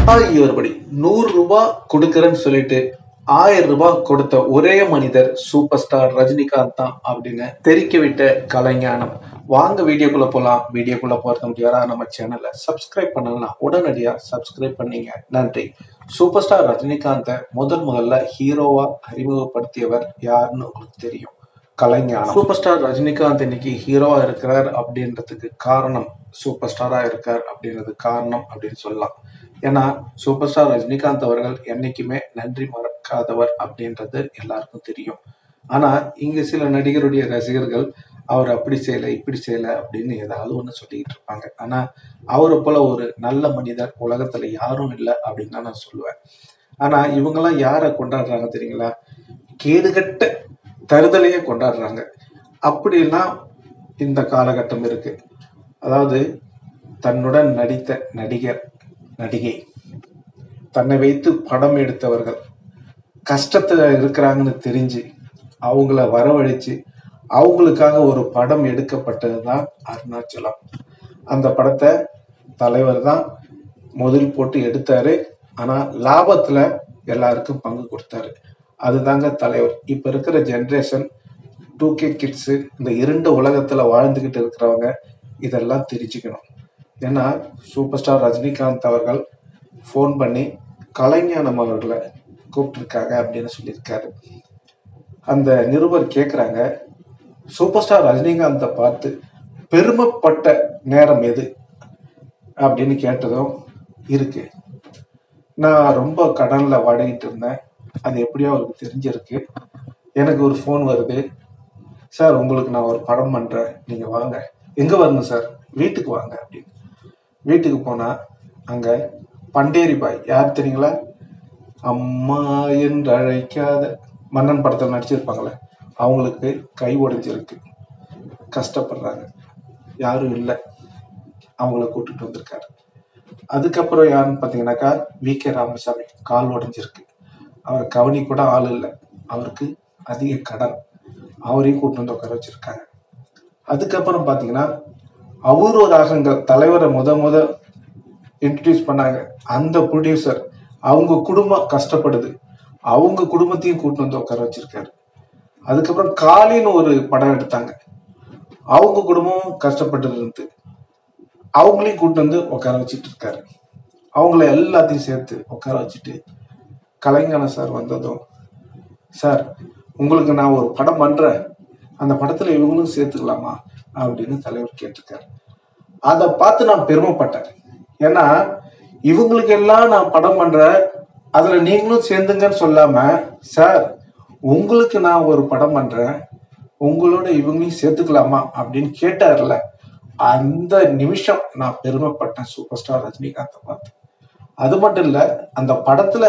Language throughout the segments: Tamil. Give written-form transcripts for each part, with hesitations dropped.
ஒருபடி 100 ரூபாய் கொடுக்கறேன்னு சொல்லிட்டு 1000 ரூபாய் கொடுத்த ஒரே மனிதர் சூப்பர் ஸ்டார் ரஜினிகாந்த் தான் அப்படின்னு தெரிக்க விட்ட கலைஞானம். வாங்க வீடியோக்குள்ள போலாம். வீடியோக்குள்ள போறது முடியாதா? நம்ம சேனலை சப்ஸ்கிரைப் பண்ணலாம், உடனடியா சப்ஸ்கிரைப் பண்ணீங்க, நன்றி. சூப்பர் ஸ்டார் ரஜினிகாந்தை முதல்ல ஹீரோவா அறிமுகப்படுத்தியவர் யாருன்னு உங்களுக்கு தெரியும், கலைஞானம். சூப்பர் ஸ்டார் ரஜினிகாந்த் இன்னைக்கு ஹீரோவா இருக்கிறார் அப்படின்றதுக்கு காரணம், சூப்பர் ஸ்டாரா இருக்கார் அப்படின்றது காரணம் அப்படின்னு சொல்லலாம். ஏன்னா சூப்பர் ஸ்டார் ரஜினிகாந்த் அவர்கள் என்னைக்குமே நன்றி மறக்காதவர் அப்படின்றது எல்லாருக்கும் தெரியும். ஆனா இங்க சில நடிகருடைய ரசிகர்கள் அவர் அப்படி செய்யல இப்படி செய்யல அப்படின்னு ஏதாவது ஒண்ணு சொல்லிட்டு இருப்பாங்க. ஆனா அவரை போல ஒரு நல்ல மனிதர் உலகத்துல யாரும் இல்லை அப்படின்னு தான் நான் சொல்லுவேன். ஆனா இவங்கெல்லாம் யாரை கொண்டாடுறாங்க தெரியுங்களா? கேடுகட்ட தருதலையே கொண்டாடுறாங்க. அப்படிலாம் இந்த காலகட்டம் இருக்கு. அதாவது தன்னுடன் நடித்த நடிகர் நடிகை, தன்னை வைத்து படம் எடுத்தவர்கள் கஷ்டத்துல இருக்கிறாங்கன்னு தெரிஞ்சு அவங்கள வரவழைச்சு அவங்களுக்காக ஒரு படம் எடுக்கப்பட்டதுதான் அருணாச்சலம். அந்த படத்தை தலைவர் தான் முதல் போட்டு எடுத்தாரு. ஆனா லாபத்துல எல்லாருக்கும் பங்கு கொடுத்தாரு. அதுதாங்க தலைவர். இப்ப இருக்கிற ஜென்ரேஷன் 2K கிட்ஸ், இந்த இருண்ட உலகத்துல வாழ்ந்துகிட்டு இருக்கிறவங்க இதெல்லாம் தெரிஞ்சுக்கணும். ஏன்னா சூப்பர் ஸ்டார் ரஜினிகாந்த் அவர்கள் ஃபோன் பண்ணி கலைஞானம் அவர்களை கூப்பிட்டுருக்காங்க அப்படின்னு சொல்லியிருக்காரு. அந்த நிருபர் கேட்குறாங்க, சூப்பர் ஸ்டார் ரஜினிகாந்தை பார்த்து பெருமைப்பட்ட நேரம் எது அப்படின்னு கேட்டதும் இருக்கு. நான் ரொம்ப கடன்ல வாடிக்கிட்டு இருந்தேன், அது எப்படியோ அவருக்கு தெரிஞ்சிருக்கு. எனக்கு ஒரு ஃபோன் வருது, சார் உங்களுக்கு நான் ஒரு படம் பண்றேன், நீங்க வாங்க. எங்க வரணும் சார்? வீட்டுக்கு வாங்க அப்படின்னு. வீட்டுக்கு போனா அங்க பண்டேரி பாய், யார் தெரியுங்களா? அம்மா என்று அழைக்காத மன்னன் படத்தில் நடிச்சிருப்பாங்களே, அவங்களுக்கு கை உடைஞ்சிருக்கு, கஷ்டப்படுறாங்க, யாரும் இல்லை, அவங்கள கூட்டிட்டு வந்திருக்காரு. அதுக்கப்புறம் யாருன்னு பார்த்தீங்கன்னாக்கா VK ராமசாமி, கால் உடைஞ்சிருக்கு, அவரை கவனி கூட ஆள் இல்லை, அவருக்கு அதிக கடன், அவரையும் கூட்டு வந்து உட்கார வச்சிருக்காங்க. அதுக்கப்புறம் பார்த்தீங்கன்னா அபூர்வ ராகங்கள் தலைவரை முத இன்ட்ரடியூஸ் பண்ணாங்க. அந்த ப்ரொடியூசர், அவங்க குடும்பம் கஷ்டப்படுது, அவங்க குடும்பத்தையும் கூட்டு வந்து உட்கார வச்சிருக்காரு. அதுக்கப்புறம் காளின்னு ஒரு படம் எடுத்தாங்க, அவங்க குடும்பமும் கஷ்டப்பட்டு இருந்து அவங்களையும் கூட்டு வந்து உட்கார வச்சுட்டு இருக்காரு. அவங்கள எல்லாத்தையும் சேர்த்து உட்கார வச்சுட்டு கலைஞானம் சார் வந்ததும், சார் உங்களுக்கு நான் ஒரு படம் பண்றேன், அந்த படத்துல இவங்களும் சேர்த்துக்கலாமா அப்படின்னு தலைவர் கேட்டிருக்காரு. அதை பார்த்து நான் பெருமைப்பட்டேன். ஏன்னா இவங்களுக்கு எல்லாம் நான் படம் பண்றேன், அதுல நீங்களும் சேர்ந்துங்கன்னு சொல்லாம, சார் உங்களுக்கு நான் ஒரு படம் பண்றேன், உங்களோட இவங்களையும் சேர்த்துக்கலாமா அப்படின்னு கேட்டார்ல, அந்த நிமிஷம் நான் பெருமைப்பட்டேன் சூப்பர் ஸ்டார் ரஜினிகாந்தை பார்த்து. அது மட்டும் இல்ல, அந்த படத்துல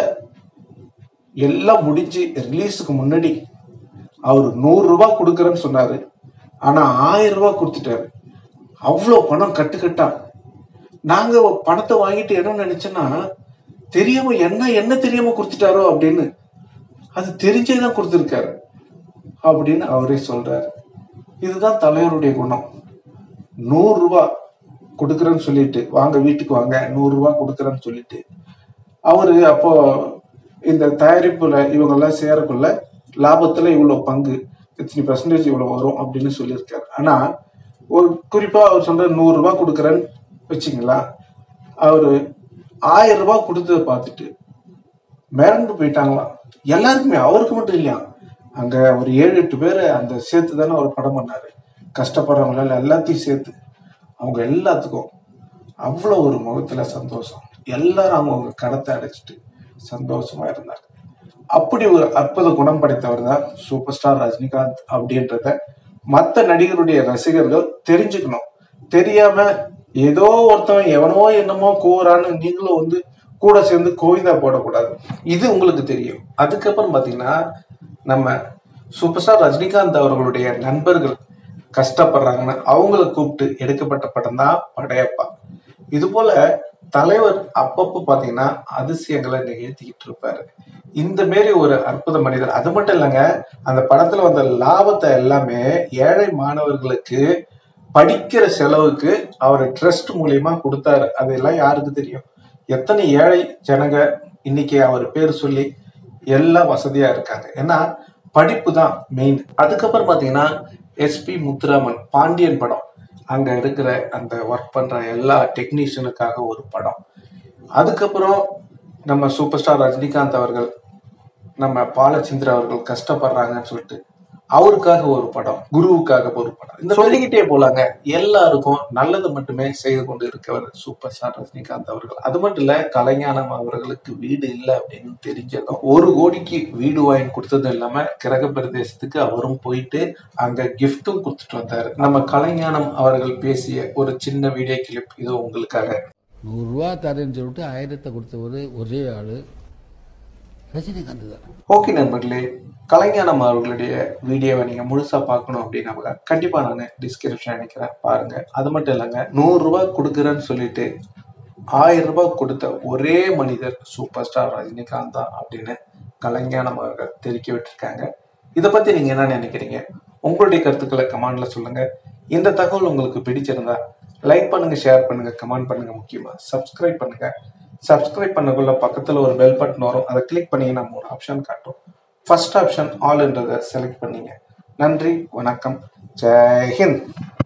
எல்லாம் முடிஞ்சு ரிலீஸுக்கு முன்னாடி அவர் 100 ரூபாய் கொடுக்கறேன்னு சொன்னாரு. ஆனா 1000 ரூபாய் கொடுத்துட்டாரு. அவ்வளோ பணம் கட்டுக்கட்டா. நாங்க பணத்தை வாங்கிட்டு என்ன நினைச்சோன்னா, தெரியாம என்ன தெரியாம கொடுத்துட்டாரோ அப்படின்னு, அது தெரிஞ்சேதான் கொடுத்துருக்காரு அப்படின்னு அவரே சொல்றாரு. இதுதான் தலைவருடைய குணம். 100 ரூபாய் கொடுக்கறேன்னு சொல்லிட்டு, வாங்க வீட்டுக்கு வாங்க, 100 ரூபாய் கொடுக்கறேன்னு சொல்லிட்டு அவரு அப்போ இந்த தயாரிப்புல இவங்க எல்லாம் சேரக்குள்ள லாபத்துல இவ்வளவு பங்கு, இத்தனை % இவ்வளவு வரும் அப்படின்னு சொல்லியிருக்காரு. ஆனா ஒரு குறிப்பா அவர் சொல்ற 100 ரூபாய் கொடுக்குறேன்னு வச்சுங்களா, அவரு 1000 ரூபாய் கொடுத்ததை பார்த்துட்டு மிரண்டு போயிட்டாங்களாம் எல்லாருக்குமே. அவருக்கு மட்டும் இல்லையா, அங்க ஒரு 7-8 பேரை அந்த சேர்த்து தானே அவர் படம் பண்ணாரு, கஷ்டப்படுறவங்களால எல்லாத்தையும் சேர்த்து. அவங்க எல்லாத்துக்கும் அவ்வளோ ஒரு முகத்துல சந்தோஷம். எல்லாரும் அவங்க கடத்தை அடைச்சிட்டு சந்தோஷமா இருந்தாங்க. அப்படி ஒரு அற்புத குணம் படைத்தவர் தான் சூப்பர் ஸ்டார் ரஜினிகாந்த் அப்படின்றத மற்ற நடிகருடைய ரசிகர்கள் தெரிஞ்சுக்கணும். தெரியாம ஏதோ ஒருத்தவன் எவனோ என்னமோ கூறான்னு நீங்களும் வந்து கூட சேர்ந்து கோவிந்தா போடக்கூடாது. இது உங்களுக்கு தெரியும். அதுக்கப்புறம் பாத்தீங்கன்னா, நம்ம சூப்பர் ஸ்டார் ரஜினிகாந்த் அவர்களுடைய நண்பர்கள் கஷ்டப்படுறாங்கன்னு அவங்கள கூப்பிட்டு எடுக்கப்பட்ட படம் தான் படையப்பா. இது போல தலைவர் அப்பப்போ பாத்தீங்கன்னா அதிசயங்களை நிகழ்த்திக்கிட்டு இருப்பாரு. இந்த மாரி ஒரு அற்புத மனிதர். அது மட்டும் இல்லைங்க, அந்த படத்துல வந்த லாபத்தை எல்லாமே ஏழை மாணவர்களுக்கு படிக்கிற செலவுக்கு அவர் ட்ரஸ்ட் மூலியமா கொடுத்தாரு. அதெல்லாம் யாருக்கு தெரியும்? எத்தனை ஏழை ஜனங்க இன்னைக்கு அவர் பேர் சொல்லி எல்லா வசதியா இருக்காங்க. ஏன்னா படிப்பு தான் மெயின். அதுக்கப்புறம் பாத்தீங்கன்னா எஸ்பி முத்துராமன் பாண்டியன் படம், அங்க இருக்கிற அந்த ஒர்க் பண்ற எல்லா டெக்னீஷியனுக்காக ஒரு படம். அதுக்கப்புறம் நம்ம சூப்பர் ஸ்டார் ரஜினிகாந்த் அவர்கள், நம்ம பாலச்சந்திர அவர்கள் கஷ்டப்படுறாங்கன்னு சொல்லிட்டு அவருக்காக ஒரு படம், குருவுக்காக ஒரு படம், இந்த சொல்லிக்கிட்டே போலாங்க. எல்லாருக்கும் நல்லது மட்டுமே செய்து கொண்டு இருக்கவர் சூப்பர் ஸ்டார் ரஜினிகாந்த் அவர்கள். அது மட்டும் இல்ல, கலைஞானம் அவர்களுக்கு வீடு இல்லை அப்படின்னு தெரிஞ்சதும் 1 கோடிக்கு வீடு வாங்கி கொடுத்ததும் இல்லாம கிரக பிரதேசத்துக்கு அவரும் போயிட்டு அங்க கிஃப்டும் கொடுத்துட்டு வந்தாரு. நம்ம கலைஞானம் அவர்கள் பேசிய ஒரு சின்ன வீடியோ கிளிப் இது உங்களுக்காக. 100 ரூபா தரேன்னு சொல்லிட்டு 1000 கொடுத்தவர் ஒரே ஆளு ரஜினிகாந்த் தான். ஓகே நண்பர்களே, கலைஞானம் அவர்களுடைய வீடியோவை நீங்க முழுசா பார்க்கணும் அப்படின்னா கண்டிப்பா நான் டிஸ்கிரிப்ஷன் நினைக்கிறேன், பாருங்க. அது மட்டும் இல்லைங்க, 100 ரூபாய் கொடுக்குறேன்னு சொல்லிட்டு 1000 ரூபாய் கொடுத்த ஒரே மனிதர் சூப்பர் ஸ்டார் ரஜினிகாந்த் தான் அப்படின்னு கலைஞானம் அவர்கள் தெரிவிக்க விட்டுருக்காங்க. இதை பத்தி நீங்க என்ன நினைக்கிறீங்க? உங்களுடைய கருத்துக்களை கமெண்ட்ல சொல்லுங்க. இந்த தகவல் உங்களுக்கு பிடிச்சிருந்தா லைக் பண்ணுங்க, ஷேர் பண்ணுங்க, கமெண்ட் பண்ணுங்க, முக்கியமா சப்ஸ்கிரைப் பண்ணுங்க. சப்ஸ்கிரைப் பண்ணக்குள்ள பக்கத்துல ஒரு பெல் பட்டன் வரும், அதை கிளிக் பண்ணீங்கன்னா 3 ஆப்ஷன் காட்டும். ஃபர்ஸ்ட் ஆப்ஷன் ஆல்ன்றதை செலக்ட் பண்ணீங்க. நன்றி, வணக்கம், ஜெய் ஹிந்த்.